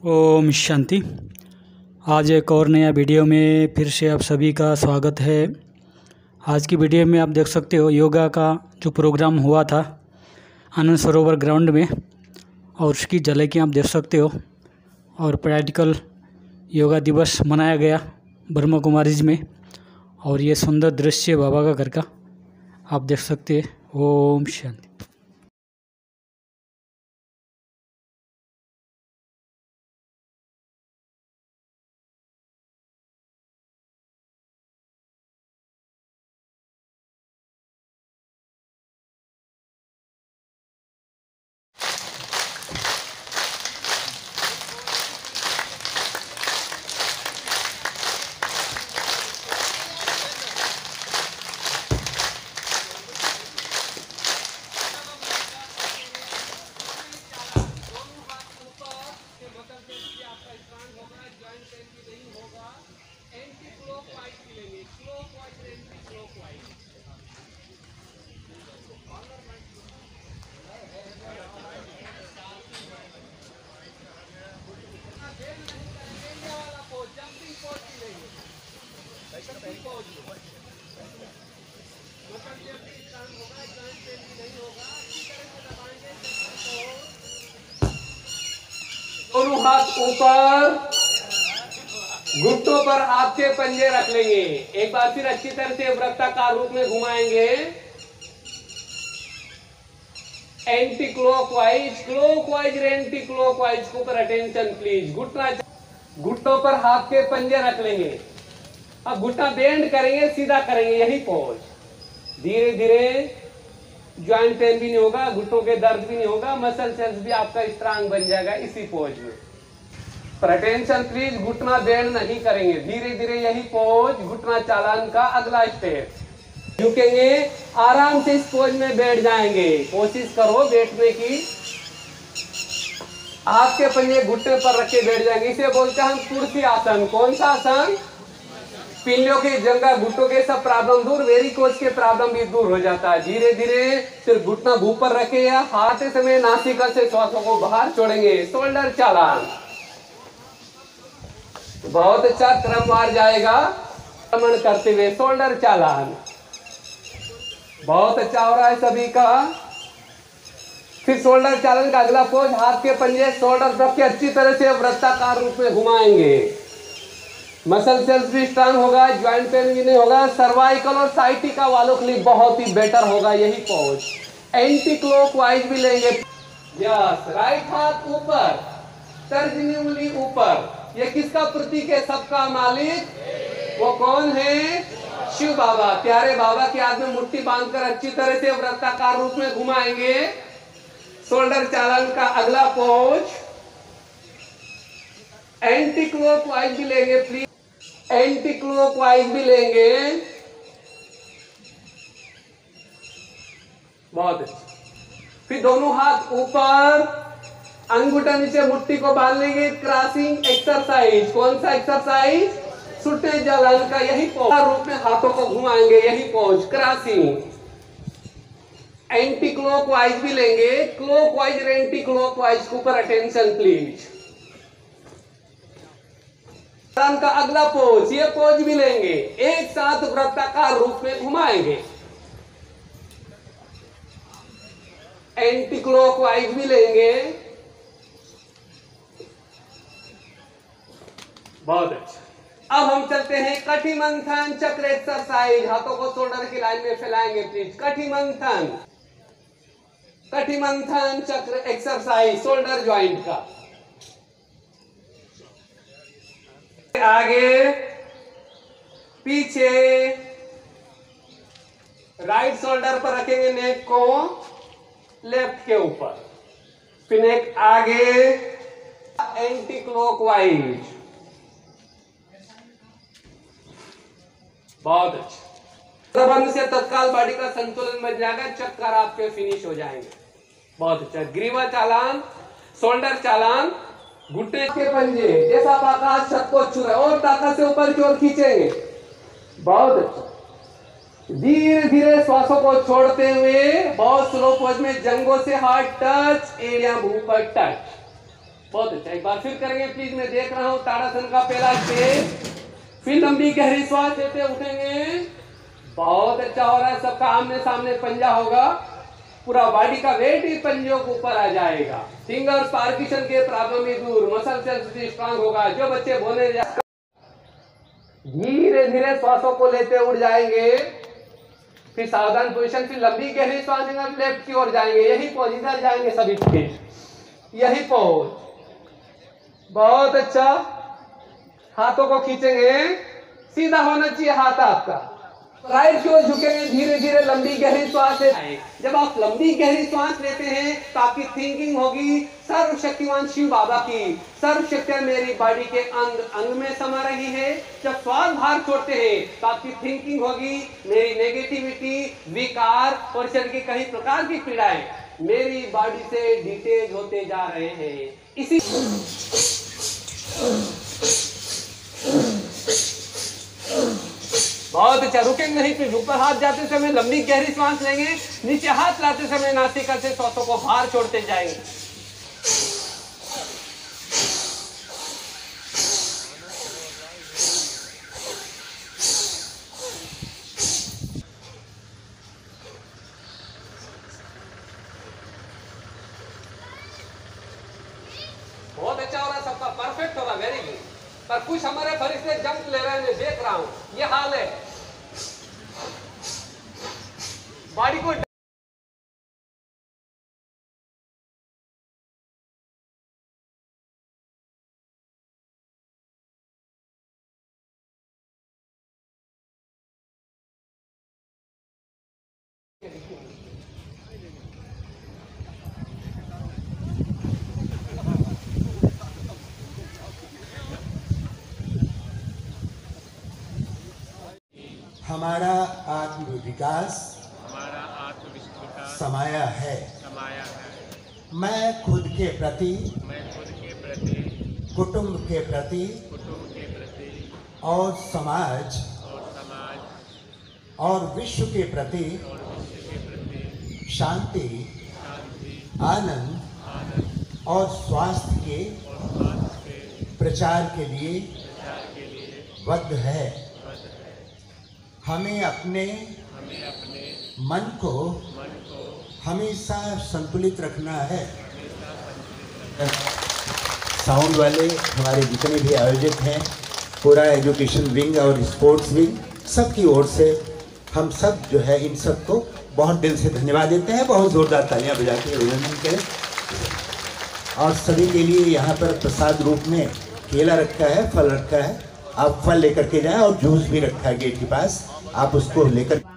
ओम शांति। आज एक और नया वीडियो में फिर से आप सभी का स्वागत है। आज की वीडियो में आप देख सकते हो योगा का जो प्रोग्राम हुआ था आनंद सरोवर ग्राउंड में, और उसकी झलकियाँ आप देख सकते हो। और प्रैक्टिकल योगा दिवस मनाया गया ब्रह्मा कुमारीज में, और ये सुंदर दृश्य बाबा का घर का आप देख सकते हैं। ओम शांति। दोनों हाथ ऊपर, घुटनों पर आपके पंजे रख लेंगे। एक बार फिर अच्छी तरह से वृत्ताकार रूप में घुमाएंगे। Anti clockwise, clockwise, anti clockwise के ऊपर अटेंशन प्लीज। घुटनों पर हाथ के पंजे रख लेंगे। अब घुटना बेंड करेंगे, सीधा करेंगे, यही पोज। धीरे धीरे ज्वाइंट पेन भी नहीं होगा, घुटनों के दर्द भी नहीं होगा, मसल सेल्स भी आपका स्ट्रांग बन जाएगा इसी पोज में। पर अटेंशन प्लीज, घुटना बेंड नहीं करेंगे, धीरे धीरे यही पोज। घुटना चालन का अगला स्टेप। झुकेंगे, आराम से इस पोज में बैठ जाएंगे। कोशिश करो बैठने की। हाथ के पंजे घुटने पर रख के बैठ जाएंगे। इसे बोलते हैं हम कुर्सी आसन। कौन सा आसन? पिल्लियों की जंगा, घुटनों के सब प्रॉब्लम दूर, वेरिकोज के प्रॉब्लम भी दूर हो जाता है। धीरे धीरे सिर्फ घुटना ऊपर रखे या हाथ समय नासिका से श्वासों को बाहर छोड़ेंगे। शोल्डर चालन। बहुत अच्छा क्रमवार जाएगा भ्रमण करते हुए। शोल्डर चालन बहुत अच्छा हो रहा है सभी का। फिर शोल्डर चालन का अगला पोज, हाथ के पंजे शोल्डर रख के अच्छी तरह से वृत्ताकार रूप में घुमाएंगे। मसल सेल्स भी स्ट्रांग होगा, ज्वाइंट पेन भी नहीं होगा। सर्वाइकल और साइटिका वालों के लिए बहुत ही बेटर होगा यही पोज। एंटी क्लॉकवाइज भी लेंगे। यस, राइट हाथ ऊपर, तर्जनी उंगली ऊपर। ये किसका प्रतीक है? सबका मालिक। वो कौन है? शिव बाबा। प्यारे बाबा के हाथ में मुट्ठी बांधकर अच्छी तरह से वृत्ताकार रूप में घुमाएंगे। शोल्डर चालन का अगला पोज, एंटी क्लॉकवाइज भी लेंगे प्लीज। एंटी क्लॉकवाइज भी लेंगे। बहुत अच्छा। फिर दोनों हाथ ऊपर, अंगूठा नीचे, मुट्ठी को बांध लेंगे। Crossing exercise. कौन सा एक्सरसाइज? सुटे जलन का यही पोज। रूप में हाथों को घुमाएंगे, यही पोज क्रॉसिंग। एंटी क्लॉकवाइज भी लेंगे। क्लॉकवाइज और एंटी क्लॉकवाइज के ऊपर अटेंशन प्लीज। का अगला पोज, ये पोज भी लेंगे। एक साथ वृत्ताकार रूप में घुमाएंगे। एंटी क्लॉकवाइज भी लेंगे। बहुत अच्छा। अब हम चलते हैं कटी मंथन चक्र एक्सरसाइज। हाथों को शोल्डर की लाइन में फैलाएंगे प्लीज। कटी मंथन, कटी मंथन चक्र एक्सरसाइज शोल्डर ज्वाइंट का। आगे पीछे, राइट शोल्डर पर रखेंगे नेक को, लेफ्ट के ऊपर। फिर नेक आगे, एंटी क्लॉकवाइज। बहुत अच्छा। बंद से तत्काल बॉडी का संतुलन बन जाएगा, चक्कर आपके फिनिश हो जाएंगे। बहुत अच्छा। ग्रीवा चालान, शोल्डर चालान, घुटने के पंजे जैसा आकाश छत को छू रहा है, और ताकत से ऊपर की ओर खींचेंगे। बहुत अच्छा। धीरे धीरे श्वासों को छोड़ते हुए बहुत स्लो पोज में जंघों से हार्ट टच, एड़ियां मुंह पर टच। बहुत अच्छा, एक बार फिर करेंगे प्लीज। मैं देख रहा हूँ ताड़ासन का पहला स्टेज। फिर लंबी गहरी श्वास लेते उठेंगे। बहुत अच्छा हो रहा है, सबका आमने सामने पंजा होगा, पूरा बॉडी का वेट ही पंजों के ऊपर आ जाएगा। फिंगर्स पार्किंसन के प्रॉब्लम भी दूर, मसल सेल्स स्ट्रांग होगा। जो बच्चे बोलने धीरे धीरे श्वासों को लेते उड़ जाएंगे। फिर सावधान पोजीशन, फिर लंबी गहरी श्वास लेफ्ट की ओर जाएंगे। यही पोज, इधर जाएंगे सभी के, यही पोज। बहुत अच्छा, हाथों को खींचेंगे, सीधा होना चाहिए हाथ आपका। राइट की ओर झुकेंगे, धीरे धीरे लंबी गहरी श्वास लें। जब आप लंबी गहरी श्वास लेते हैं तो आपकी थिंकिंग होगी सर्वशक्तिमान शिव बाबा की। सर्वशक्तियां मेरी बॉडी के अंग अंग में समा रही है। जब श्वास बाहर छोड़ते हैं तो आपकी थिंकिंग होगी मेरी नेगेटिविटी, विकार और शरीर की कई प्रकार की पीड़ाएं मेरी बॉडी से डिटेच होते जा रहे हैं। इसी बहुत अच्छा, रुकेंगे नहीं। फिर ऊपर हाथ जाते समय लंबी गहरी सांस लेंगे, नीचे हाथ लाते समय नासिका से सांसों को बाहर छोड़ते जाएंगे। बहुत अच्छा हो रहा, सबका परफेक्ट हो रहा, वेरी गुड। पर कुछ हमारे फरिश्ते जंप ले रहे हैं, मैं देख रहा हूं, ये हाल है। बॉडी को हमारा आत्मविकास समाया है। मैं खुद के प्रति, कुटुंब के प्रति और समाज और विश्व के प्रति शांति, आनंद और स्वास्थ्य के प्रचार के लिए बद्ध है। हमें अपने मन को हमेशा संतुलित रखना है। साउंड वाले हमारे जितने भी आयोजक हैं, पूरा एजुकेशन विंग और स्पोर्ट्स विंग, सबकी ओर से हम सब जो है इन सबको बहुत दिल से धन्यवाद देते हैं। बहुत जोरदार तालियां बजा के अभिनंदन करें। और सभी के लिए यहाँ पर प्रसाद रूप में केला रखा है, फल रखा है, आप फल लेकर के जाएं, और जूस भी रखा है गेट के पास, आप उसको लेकर